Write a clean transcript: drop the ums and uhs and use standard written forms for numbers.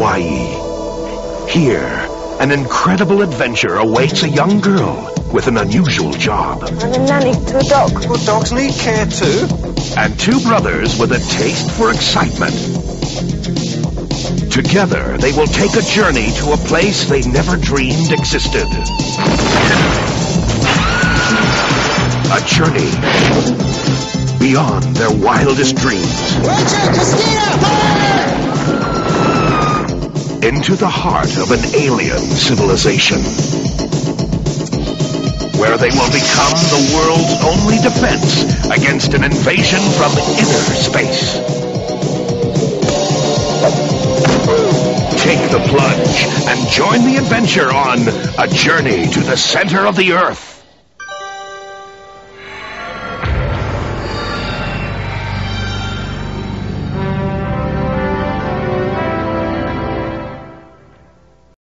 Hawaii. Here, an incredible adventure awaits a young girl with an unusual job. I'm a nanny to a dog. Well, dogs need care too. And two brothers with a taste for excitement. Together, they will take a journey to a place they never dreamed existed. A journey beyond their wildest dreams. Watch out, mosquito! Into the heart of an alien civilization, where they will become the world's only defense against an invasion from inner space. Take the plunge and join the adventure on A Journey to the Center of the Earth.